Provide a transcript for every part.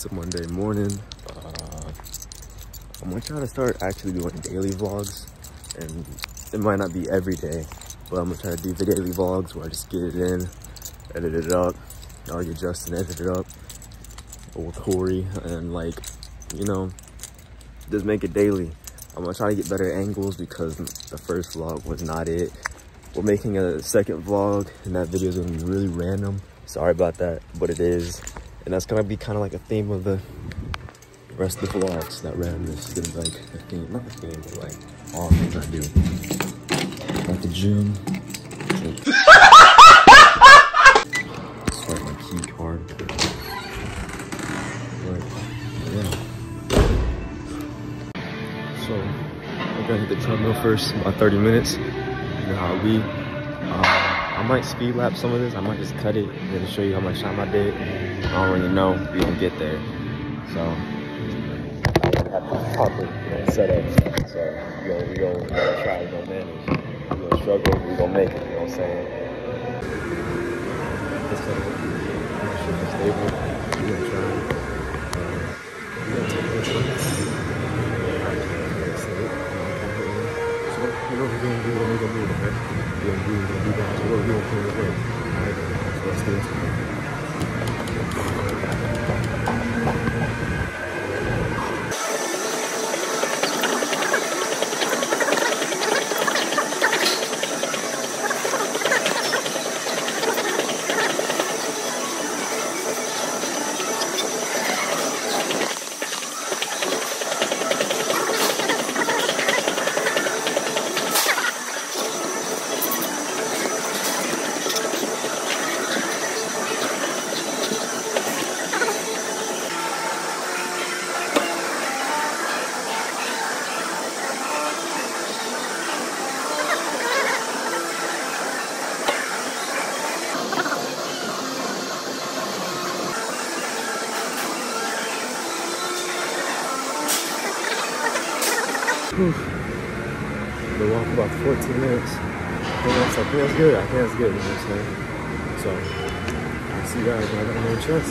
It's a Monday morning. I'm gonna try to start actually doing daily vlogs, and it might not be every day, but I'm gonna try to do the daily vlogs where I just get it in, edit it up. I'll get Justin edit it up, or Corey, and like, you know, just make it daily. I'm gonna try to get better angles because the first vlog was not it. We're making a second vlog, and that video is gonna be really random. Sorry about that, but it is. And that's gonna be kind of like a theme of the rest of the vlogs. That randomness is gonna be like a theme, not a theme, but like all the things I do. At the gym. Swipe my key card. But yeah. So I'm gonna hit the treadmill first, about 30 minutes. You know how we. I might speed lap some of this. I might just cut it and then show you how much time I did. I don't really know. We gonna get there. So I have to proper set up. So we gonna try. We gonna manage. We gonna struggle. We gonna make it. You know what I'm saying? This setup. Make sure it's stable. We gonna try. We gonna take this one. So you know what we're gonna do when we gonna move, okay? We're gonna do that. So we're gonna clear the way. Alright? So let's do this. The walk about 14 minutes. I think that's good. I think that's good, you know what I'm saying? So, I'll see you guys when I got another chance.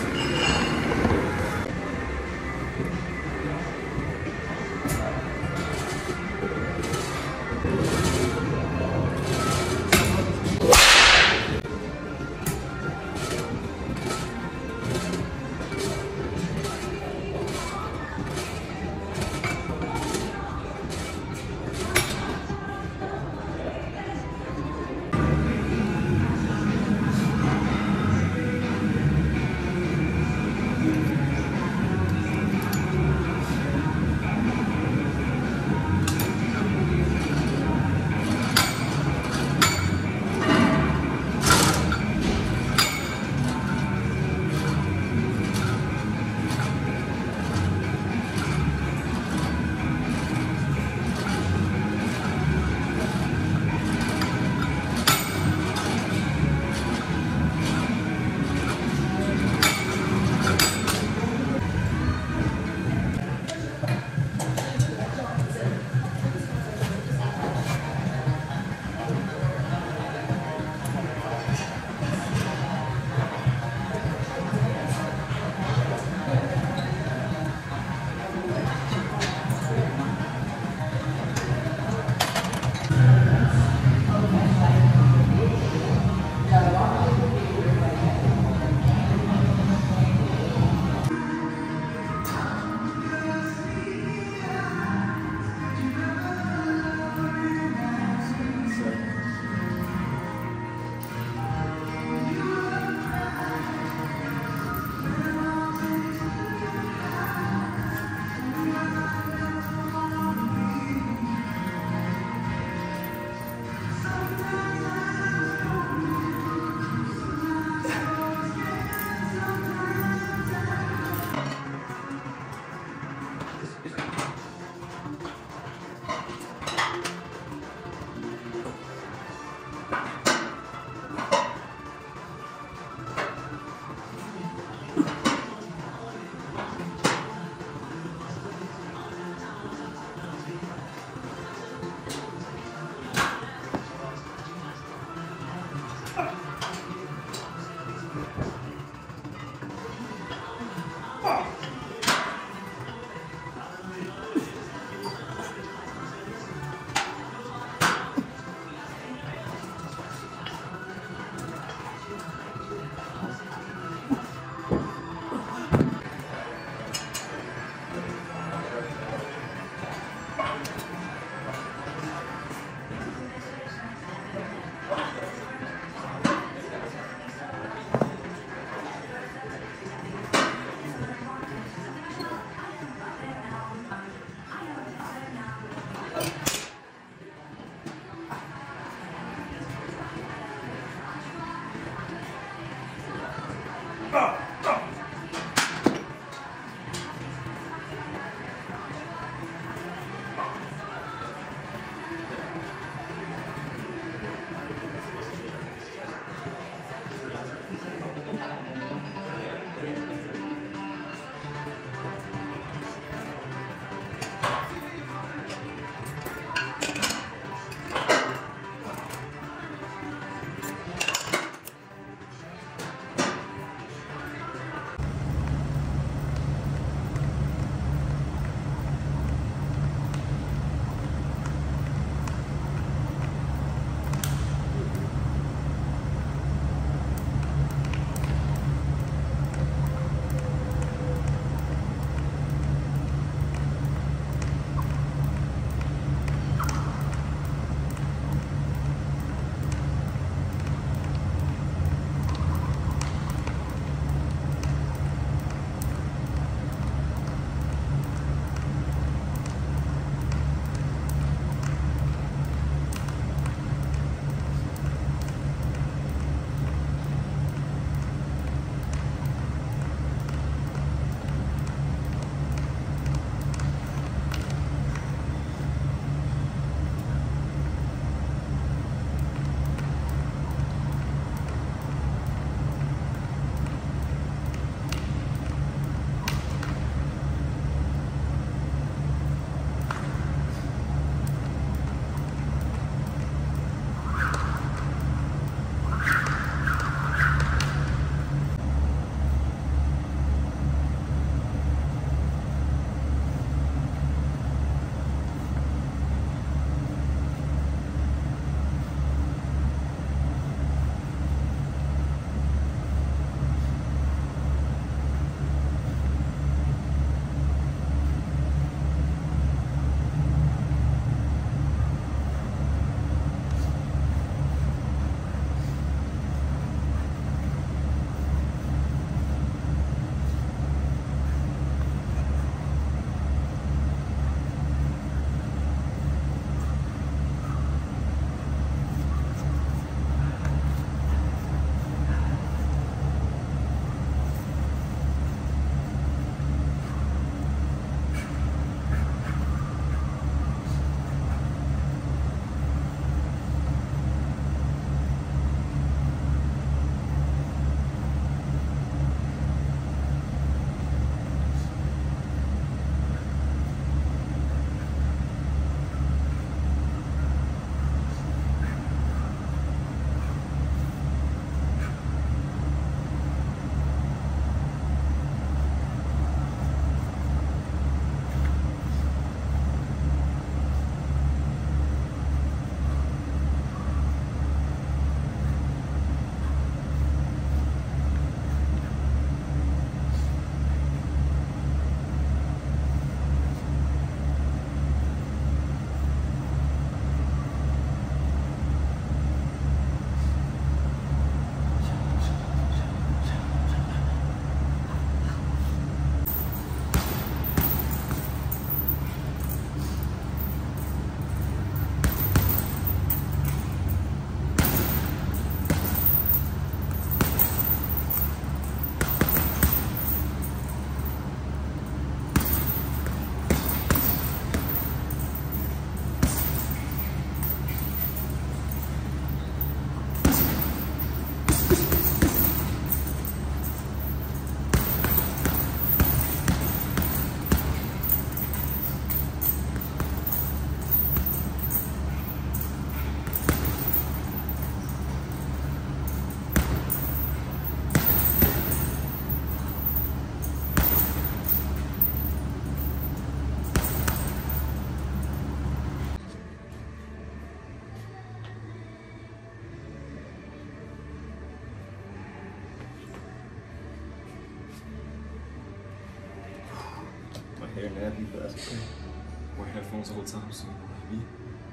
hair nappy, but that's okay. Wear headphones all the time, so you know what I mean.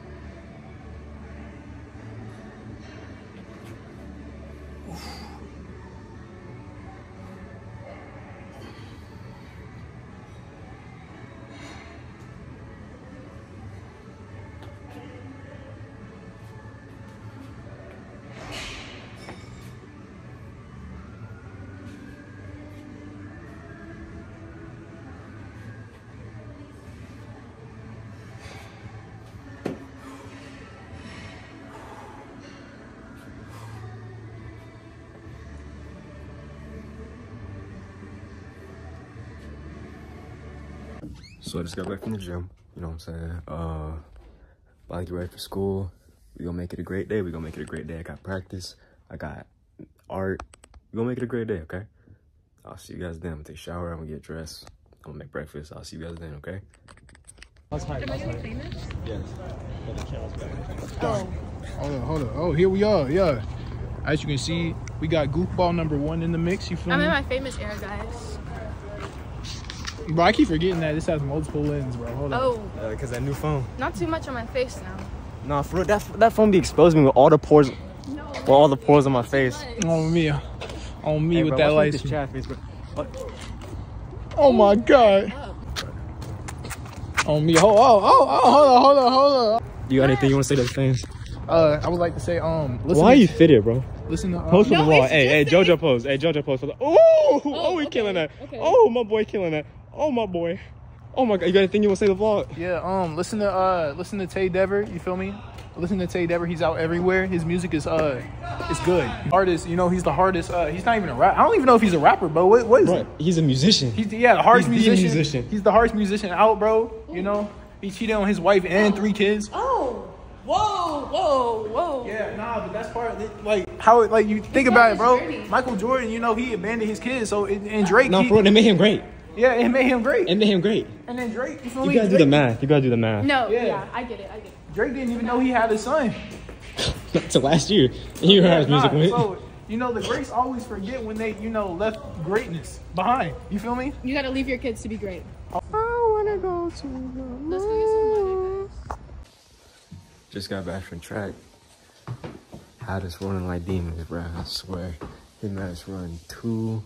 So I just got back from the gym, you know what I'm saying? About to get ready for school. We gonna make it a great day. We gonna make it a great day. I got practice. I got art. We gonna make it a great day, okay? I'll see you guys then. I'm gonna take a shower. I'm gonna get dressed. I'm gonna make breakfast. I'll see you guys then, okay? Am I gonna be famous? Yes. Oh. Hold on. Oh, here we are. Yeah. As you can see, we got goofball #1 in the mix. You feel me? I'm in my famous era, guys. Bro, I keep forgetting that this has multiple lenses, bro. Hold on. Oh, Cause that new phone. not too much on my face now. Nah, for real, that phone be exposing me with all the pores, No. with all the pores on my face. On me Hey, with bro, that watch light. this chat face, bro. Oh my god. On me. Hold on. You got anything you want to say to the fans? I would like to say, listen. Why are you fitted, bro? Listen to Post on the No, wall. it's Hey, just JoJo pose. Hey, JoJo pose. Oh, he okay, killing that. okay. Oh, my boy killing that. Oh, my boy. Oh my god, you got anything you want to say to the vlog? Yeah, listen to Tay Dever, you feel me? Listen to Tay Dever, he's out everywhere. His music is good. Artist, you know, he's the hardest, he's not even a rap. I don't even know if he's a rapper, bro. What is he? He's a musician. He's the hardest He's the musician. musician. He's the hardest musician out, bro. You know, he cheated on his wife and 3 kids. Oh, whoa. Yeah, nah, but that's part of it. Like how, like you think about it, bro. Michael Jordan, you know, he abandoned his kids. So and Drake, No, bro, they made him great. yeah, it made him great. It made him great. And then Drake, you feel me? You gotta do the math. You gotta do the math. No, Yeah. yeah, I get it. Drake didn't even know he had a son. To last year, you heard his music with. So you know, the greats always forget when they, you know, left greatness behind. You feel me? You gotta leave your kids to be great. I wanna go to the Let's go get some money, guys. Just got back from track. Had us running like demons, bro. I swear. He made us run 2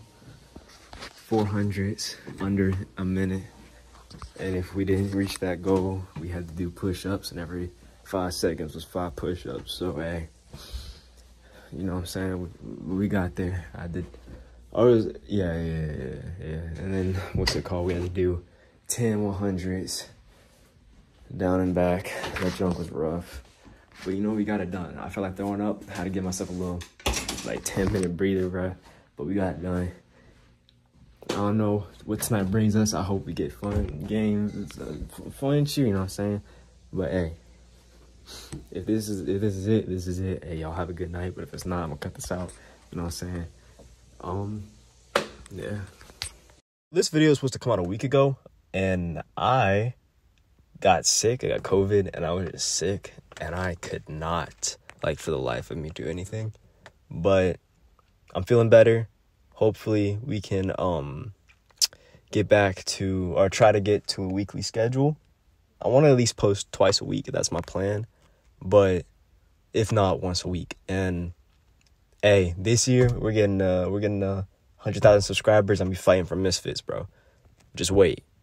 400s under a minute. And if we didn't reach that goal, we had to do push-ups, and every 5 seconds was 5 push-ups. So, hey, you know what I'm saying? We got there. Yeah. And then, what's it called? We had to do 10 100s down and back. That junk was rough. But you know, we got it done. I felt like throwing up. I had to give myself a little, like, 10-minute breather, bro. But we got it done. I don't know what tonight brings us. I hope we get fun games. It's fun and cheer, you know what I'm saying? But hey, if this is it, this is it. Hey, y'all have a good night. But if it's not, I'm gonna cut this out. You know what I'm saying? Yeah. This video was supposed to come out a week ago, and I got sick. I got COVID, and I was just sick, and I could not, like, for the life of me, do anything. But I'm feeling better. Hopefully we can get back to, or try to get to a weekly schedule. I want to at least post twice a week. That's my plan. But if not, once a week. And hey, this year we're getting 100,000 subscribers. I'm be fighting for Misfits, bro. Just wait.